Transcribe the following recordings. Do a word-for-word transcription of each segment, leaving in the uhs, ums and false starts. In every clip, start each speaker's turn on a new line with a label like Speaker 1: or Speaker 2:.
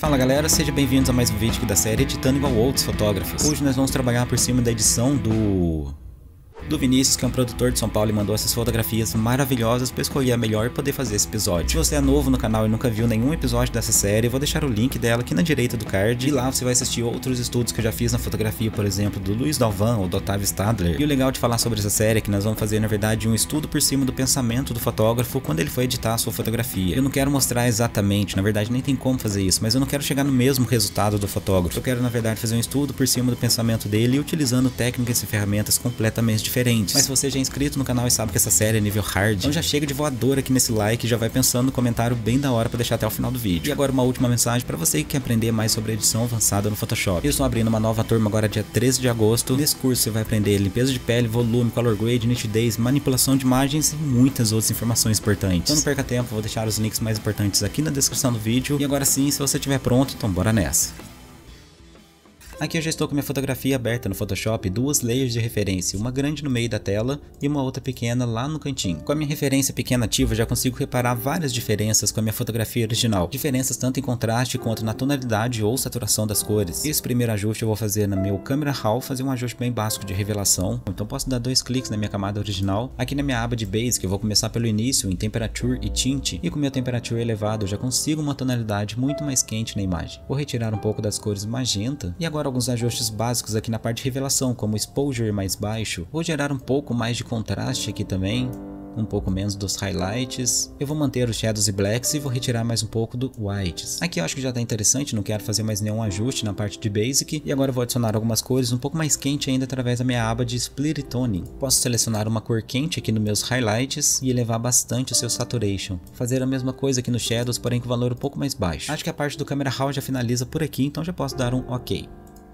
Speaker 1: Fala galera, sejam bem-vindos a mais um vídeo aqui da série Editando Igual Outros Fotógrafos. Hoje nós vamos trabalhar por cima da edição do... do Vinícius, que é um produtor de São Paulo, e mandou essas fotografias maravilhosas para escolher a melhor e poder fazer esse episódio. Se você é novo no canal e nunca viu nenhum episódio dessa série, eu vou deixar o link dela aqui na direita do card, e lá você vai assistir outros estudos que eu já fiz na fotografia, por exemplo, do Luiz Dalvan ou do Otávio Stadler. E o legal de falar sobre essa série é que nós vamos fazer, na verdade, um estudo por cima do pensamento do fotógrafo quando ele foi editar a sua fotografia. Eu não quero mostrar exatamente, na verdade nem tem como fazer isso, mas eu não quero chegar no mesmo resultado do fotógrafo. Eu quero, na verdade, fazer um estudo por cima do pensamento dele, utilizando técnicas e ferramentas completamente diferentes. Mas se você já é inscrito no canal e sabe que essa série é nível hard, então já chega de voador aqui nesse like e já vai pensando no comentário bem da hora pra deixar até o final do vídeo. E agora uma última mensagem pra você que quer aprender mais sobre edição avançada no Photoshop. Eu estou abrindo uma nova turma agora dia treze de agosto. Nesse curso você vai aprender limpeza de pele, volume, color grade, nitidez, manipulação de imagens e muitas outras informações importantes. Então não perca tempo, vou deixar os links mais importantes aqui na descrição do vídeo. E agora sim, se você estiver pronto, então bora nessa. Aqui eu já estou com minha fotografia aberta no Photoshop, duas layers de referência, uma grande no meio da tela e uma outra pequena lá no cantinho. Com a minha referência pequena ativa, já consigo reparar várias diferenças com a minha fotografia original. Diferenças tanto em contraste quanto na tonalidade ou saturação das cores. Esse primeiro ajuste eu vou fazer no meu Camera Raw, fazer um ajuste bem básico de revelação. Então posso dar dois cliques na minha camada original. Aqui na minha aba de Basic eu vou começar pelo início em Temperature e Tint. E com meu Temperature elevado eu já consigo uma tonalidade muito mais quente na imagem. Vou retirar um pouco das cores magenta e agora alguns ajustes básicos aqui na parte de revelação, como exposure mais baixo. Vou gerar um pouco mais de contraste aqui também, um pouco menos dos highlights. Eu vou manter os shadows e blacks e vou retirar mais um pouco do whites. Aqui eu acho que já está interessante, não quero fazer mais nenhum ajuste na parte de basic. E agora eu vou adicionar algumas cores um pouco mais quente ainda através da minha aba de split toning. Posso selecionar uma cor quente aqui nos meus highlights e elevar bastante o seu saturation. Fazer a mesma coisa aqui nos shadows, porém com valor um pouco mais baixo. Acho que a parte do Camera Raw já finaliza por aqui, então já posso dar um ok.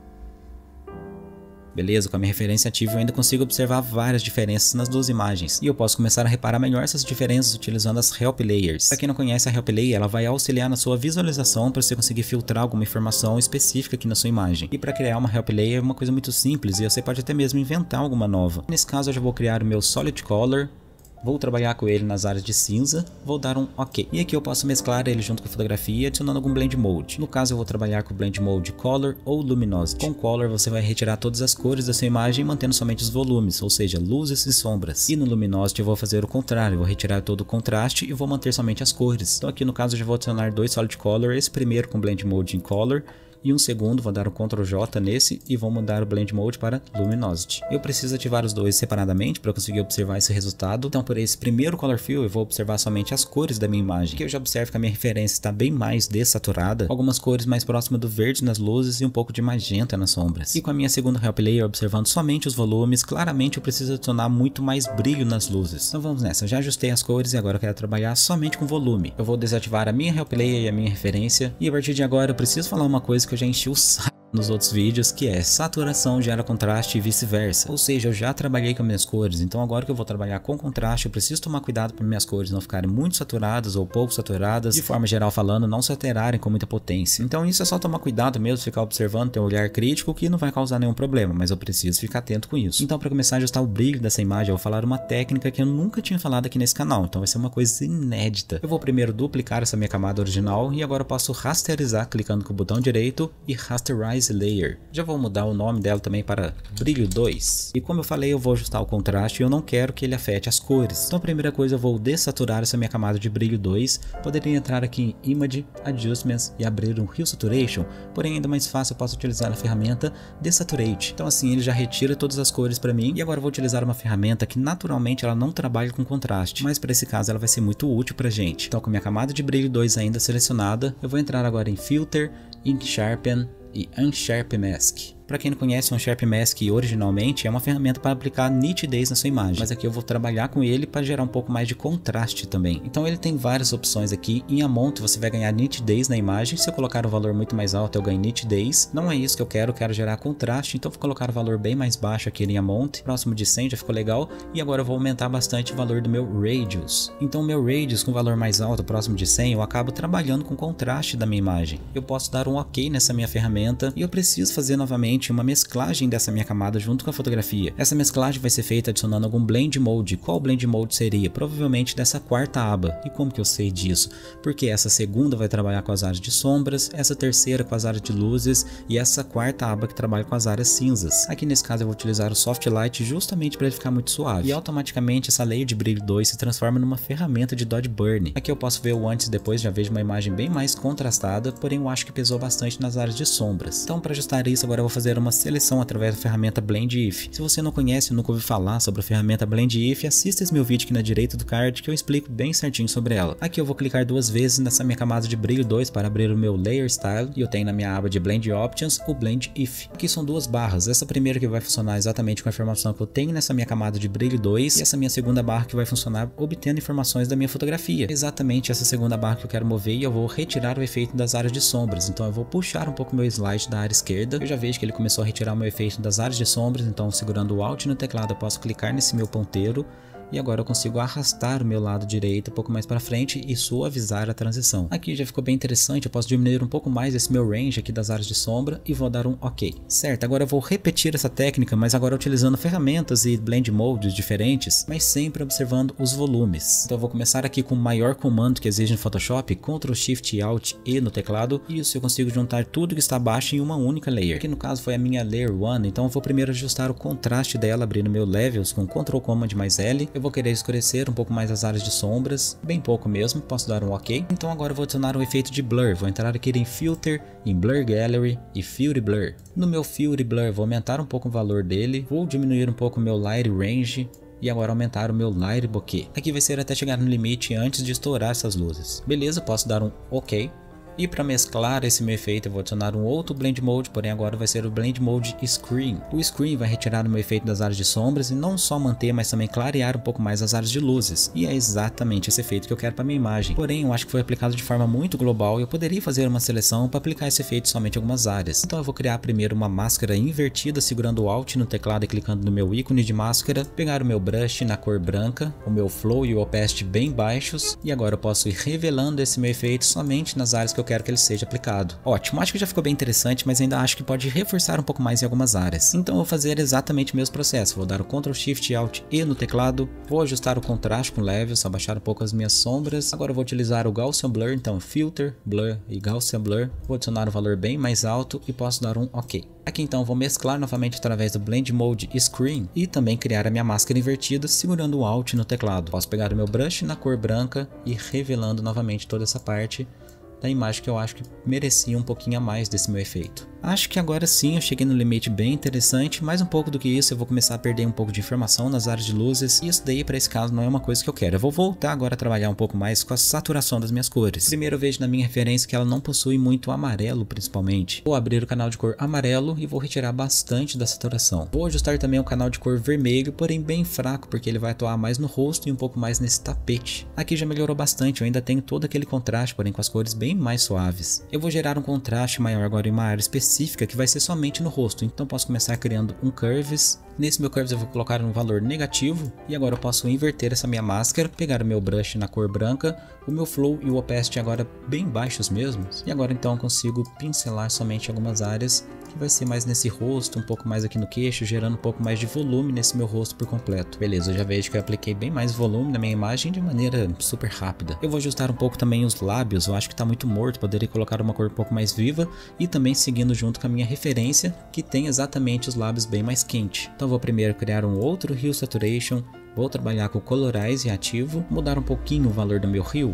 Speaker 1: Beleza, com a minha referência ativa eu ainda consigo observar várias diferenças nas duas imagens. E eu posso começar a reparar melhor essas diferenças utilizando as Help Layers. Para quem não conhece a Help Layer, ela vai auxiliar na sua visualização para você conseguir filtrar alguma informação específica aqui na sua imagem. E para criar uma Help Layer é uma coisa muito simples e você pode até mesmo inventar alguma nova. Nesse caso eu já vou criar o meu Solid Color. Vou trabalhar com ele nas áreas de cinza, vou dar um ok. E aqui eu posso mesclar ele junto com a fotografia, adicionando algum Blend Mode. No caso eu vou trabalhar com o Blend Mode Color ou Luminosity. Com Color você vai retirar todas as cores da sua imagem, mantendo somente os volumes, ou seja, luzes e sombras. E no Luminosity eu vou fazer o contrário, eu vou retirar todo o contraste e vou manter somente as cores. Então aqui no caso eu já vou adicionar dois Solid Color, esse primeiro com Blend Mode em Color, e um segundo, vou dar um control J nesse e vou mudar o Blend Mode para Luminosity. Eu preciso ativar os dois separadamente para conseguir observar esse resultado. Então por esse primeiro Color Fill eu vou observar somente as cores da minha imagem. Aqui eu já observo que a minha referência está bem mais desaturada, algumas cores mais próximas do verde nas luzes e um pouco de magenta nas sombras. E com a minha segunda Help Layer observando somente os volumes, claramente eu preciso adicionar muito mais brilho nas luzes. Então vamos nessa, eu já ajustei as cores e agora eu quero trabalhar somente com volume. Eu vou desativar a minha Help Layer e a minha referência, e a partir de agora eu preciso falar uma coisa que que eu já enchi o saco nos outros vídeos, que é saturação gera contraste e vice-versa. Ou seja, eu já trabalhei com minhas cores, então agora que eu vou trabalhar com contraste, eu preciso tomar cuidado para minhas cores não ficarem muito saturadas ou pouco saturadas, de forma geral falando, não se alterarem com muita potência. Então isso é só tomar cuidado mesmo, ficar observando, ter um olhar crítico que não vai causar nenhum problema, mas eu preciso ficar atento com isso. Então para começar a ajustar o brilho dessa imagem, eu vou falar uma técnica que eu nunca tinha falado aqui nesse canal, então vai ser uma coisa inédita. Eu vou primeiro duplicar essa minha camada original e agora eu posso rasterizar clicando com o botão direito e rasterize Layer. Já vou mudar o nome dela também para Brilho dois. E como eu falei, eu vou ajustar o contraste e eu não quero que ele afete as cores. Então a primeira coisa, eu vou dessaturar essa minha camada de Brilho dois. Poderia entrar aqui em Image, Adjustments e abrir um Hue Saturation, porém ainda mais fácil eu posso utilizar a ferramenta Desaturate. Então assim ele já retira todas as cores para mim. E agora eu vou utilizar uma ferramenta que naturalmente ela não trabalha com contraste, mas para esse caso ela vai ser muito útil pra gente. Então com a minha camada de Brilho dois ainda selecionada, eu vou entrar agora em Filter, Ink Sharpen e Unsharp Mask. Para quem não conhece, o Unsharp Mask originalmente é uma ferramenta para aplicar nitidez na sua imagem, mas aqui eu vou trabalhar com ele para gerar um pouco mais de contraste também. Então ele tem várias opções aqui. Em Amount você vai ganhar nitidez na imagem, se eu colocar o valor muito mais alto eu ganho nitidez. Não é isso que eu quero, eu quero gerar contraste, então vou colocar o valor bem mais baixo aqui em Amount, próximo de cem já ficou legal. E agora eu vou aumentar bastante o valor do meu Radius. Então o meu Radius com valor mais alto, próximo de cem, eu acabo trabalhando com contraste da minha imagem. Eu posso dar um ok nessa minha ferramenta e eu preciso fazer novamente basicamente uma mesclagem dessa minha camada junto com a fotografia. Essa mesclagem vai ser feita adicionando algum Blend Mode. Qual Blend Mode seria? Provavelmente dessa quarta aba. E como que eu sei disso? Porque essa segunda vai trabalhar com as áreas de sombras, essa terceira com as áreas de luzes e essa quarta aba que trabalha com as áreas cinzas. Aqui nesse caso eu vou utilizar o Soft Light justamente para ele ficar muito suave. E automaticamente essa layer de brilho dois se transforma numa ferramenta de Dodge Burn. Aqui eu posso ver o antes e depois, já vejo uma imagem bem mais contrastada, porém eu acho que pesou bastante nas áreas de sombras. Então para ajustar isso agora eu vou fazer uma seleção através da ferramenta Blend If. Se você não conhece ou nunca ouviu falar sobre a ferramenta Blend If, assista esse meu vídeo aqui na direita do card que eu explico bem certinho sobre ela. Aqui eu vou clicar duas vezes nessa minha camada de brilho dois para abrir o meu Layer Style e eu tenho na minha aba de Blend Options o Blend If. Aqui são duas barras, essa primeira que vai funcionar exatamente com a informação que eu tenho nessa minha camada de brilho dois e essa minha segunda barra que vai funcionar obtendo informações da minha fotografia. Exatamente essa segunda barra que eu quero mover e eu vou retirar o efeito das áreas de sombras. Então eu vou puxar um pouco meu slide da área esquerda. Eu já vejo que ele começou a retirar o meu efeito das áreas de sombras, então segurando o Alt no teclado eu posso clicar nesse meu ponteiro. E agora eu consigo arrastar o meu lado direito um pouco mais para frente e suavizar a transição. Aqui já ficou bem interessante, eu posso diminuir um pouco mais esse meu range aqui das áreas de sombra e vou dar um OK. Certo, agora eu vou repetir essa técnica, mas agora utilizando ferramentas e blend modes diferentes, mas sempre observando os volumes. Então eu vou começar aqui com o maior comando que exige no Photoshop, Ctrl Shift Alt E no teclado. E isso eu consigo juntar tudo que está abaixo em uma única layer. Aqui no caso foi a minha Layer um, então eu vou primeiro ajustar o contraste dela, abrindo meu Levels com Ctrl Command mais L. Eu vou querer escurecer um pouco mais as áreas de sombras, bem pouco mesmo, posso dar um OK. Então agora eu vou adicionar um efeito de Blur, vou entrar aqui em Filter, em Blur Gallery e Fury Blur. No meu Fury Blur vou aumentar um pouco o valor dele, vou diminuir um pouco o meu Light Range e agora aumentar o meu Light Bokeh. Aqui vai ser até chegar no limite antes de estourar essas luzes. Beleza, posso dar um OK. E para mesclar esse meu efeito eu vou adicionar um outro Blend Mode, porém agora vai ser o Blend Mode Screen. O Screen vai retirar o meu efeito das áreas de sombras e não só manter, mas também clarear um pouco mais as áreas de luzes. E é exatamente esse efeito que eu quero para minha imagem. Porém eu acho que foi aplicado de forma muito global e eu poderia fazer uma seleção para aplicar esse efeito somente em algumas áreas. Então eu vou criar primeiro uma máscara invertida segurando o Alt no teclado e clicando no meu ícone de máscara. Pegar o meu brush na cor branca, o meu Flow e o Opacity bem baixos. E agora eu posso ir revelando esse meu efeito somente nas áreas que eu quero que ele seja aplicado. Ótimo, acho que já ficou bem interessante, mas ainda acho que pode reforçar um pouco mais em algumas áreas. Então eu vou fazer exatamente o mesmo processo. Vou dar o Ctrl Shift Alt E no teclado, vou ajustar o contraste com Levels, abaixar um pouco as minhas sombras. Agora eu vou utilizar o Gaussian Blur, então Filter, Blur e Gaussian Blur. Vou adicionar um valor bem mais alto e posso dar um OK. Aqui então vou mesclar novamente através do Blend Mode Screen e também criar a minha máscara invertida segurando o Alt no teclado. Posso pegar o meu brush na cor branca e revelando novamente toda essa parte da imagem que eu acho que merecia um pouquinho a mais desse meu efeito. Acho que agora sim eu cheguei no limite bem interessante, mais um pouco do que isso eu vou começar a perder um pouco de informação nas áreas de luzes e isso daí para esse caso não é uma coisa que eu quero. Eu vou voltar agora a trabalhar um pouco mais com a saturação das minhas cores. Primeiro eu vejo na minha referência que ela não possui muito amarelo principalmente. Vou abrir o canal de cor amarelo e vou retirar bastante da saturação. Vou ajustar também o canal de cor vermelho, porém bem fraco porque ele vai atuar mais no rosto e um pouco mais nesse tapete. Aqui já melhorou bastante, eu ainda tenho todo aquele contraste, porém com as cores bem mais suaves. Eu vou gerar um contraste maior agora em uma área específica que vai ser somente no rosto, então posso começar criando um Curves. Nesse meu Curves eu vou colocar um valor negativo e agora eu posso inverter essa minha máscara, pegar o meu brush na cor branca, o meu Flow e o Opacity agora bem baixos mesmos e agora então eu consigo pincelar somente algumas áreas que vai ser mais nesse rosto, um pouco mais aqui no queixo, gerando um pouco mais de volume nesse meu rosto por completo. Beleza, eu já vejo que eu apliquei bem mais volume na minha imagem de maneira super rápida. Eu vou ajustar um pouco também os lábios, eu acho que tá muito morto, poderia colocar uma cor um pouco mais viva e também seguindo junto com a minha referência, que tem exatamente os lábios bem mais quente. Então eu vou primeiro criar um outro Hue Saturation, vou trabalhar com Colorize ativo, mudar um pouquinho o valor do meu Hue.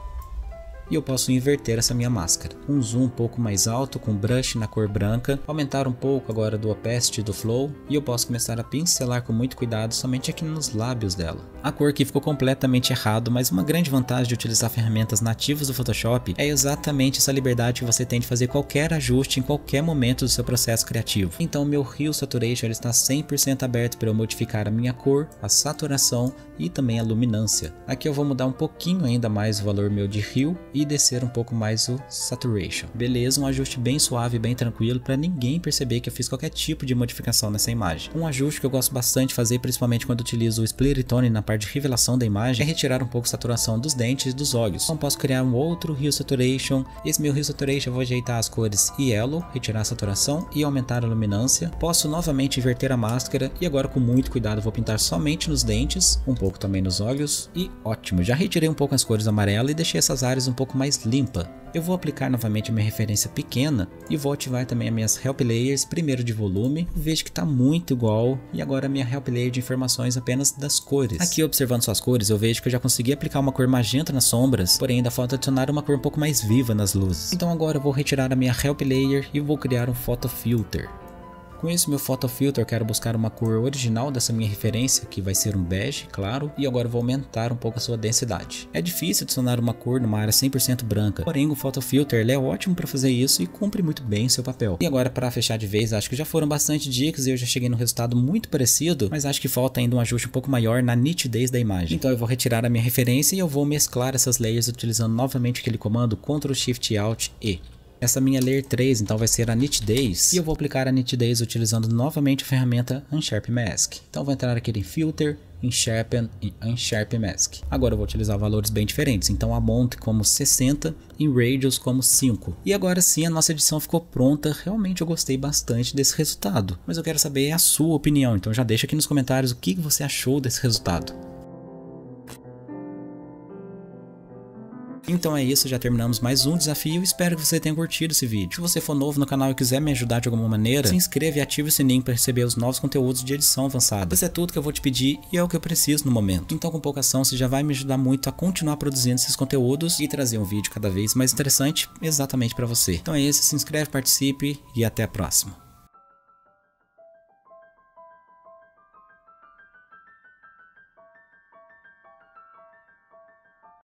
Speaker 1: E eu posso inverter essa minha máscara. Um zoom um pouco mais alto com brush na cor branca, aumentar um pouco agora do opacity do flow e eu posso começar a pincelar com muito cuidado somente aqui nos lábios dela. A cor aqui ficou completamente errado, mas uma grande vantagem de utilizar ferramentas nativas do Photoshop é exatamente essa liberdade que você tem de fazer qualquer ajuste em qualquer momento do seu processo criativo. Então o meu Hue Saturation ele está cem por cento aberto para eu modificar a minha cor, a saturação e também a luminância. Aqui eu vou mudar um pouquinho ainda mais o valor meu de Hue e descer um pouco mais o Saturation. Beleza, um ajuste bem suave, bem tranquilo, para ninguém perceber que eu fiz qualquer tipo de modificação nessa imagem. Um ajuste que eu gosto bastante de fazer, principalmente quando utilizo o Split Tone na parte de revelação da imagem, é retirar um pouco a saturação dos dentes e dos olhos. Então posso criar um outro Hue Saturation. Esse meu Hue Saturation eu vou ajeitar as cores Yellow, retirar a saturação e aumentar a luminância. Posso novamente inverter a máscara e agora com muito cuidado vou pintar somente nos dentes, um pouco também nos olhos e ótimo, já retirei um pouco as cores amarela e deixei essas áreas um pouco mais limpa. Eu vou aplicar novamente a minha referência pequena e vou ativar também as minhas Help Layers, primeiro de volume, vejo que está muito igual, e agora a minha Help Layer de informações apenas das cores. Aqui observando suas cores eu vejo que eu já consegui aplicar uma cor magenta nas sombras, porém ainda falta adicionar uma cor um pouco mais viva nas luzes. Então agora eu vou retirar a minha Help Layer e vou criar um Photo Filter. Com esse meu Photo Filter eu quero buscar uma cor original dessa minha referência, que vai ser um bege, claro, e agora eu vou aumentar um pouco a sua densidade. É difícil adicionar uma cor numa área cem por cento branca, porém o Photo Filter ele é ótimo para fazer isso e cumpre muito bem seu papel. E agora para fechar de vez, acho que já foram bastante dicas e eu já cheguei num resultado muito parecido, mas acho que falta ainda um ajuste um pouco maior na nitidez da imagem. Então eu vou retirar a minha referência e eu vou mesclar essas layers utilizando novamente aquele comando control shift alt E. Essa minha Layer três então vai ser a nitidez e eu vou aplicar a nitidez utilizando novamente a ferramenta Unsharp Mask. Então vou entrar aqui em Filter, em Sharpen e Unsharp Mask. Agora eu vou utilizar valores bem diferentes, então a Amount como sessenta e Radius como cinco. E agora sim a nossa edição ficou pronta, realmente eu gostei bastante desse resultado. Mas eu quero saber a sua opinião, então já deixa aqui nos comentários o que você achou desse resultado. Então é isso, já terminamos mais um desafio, espero que você tenha curtido esse vídeo. Se você for novo no canal e quiser me ajudar de alguma maneira, se inscreva e ative o sininho para receber os novos conteúdos de edição avançada. Isso é tudo que eu vou te pedir e é o que eu preciso no momento. Então com pouca ação você já vai me ajudar muito a continuar produzindo esses conteúdos e trazer um vídeo cada vez mais interessante exatamente para você. Então é isso, se inscreve, participe e até a próxima.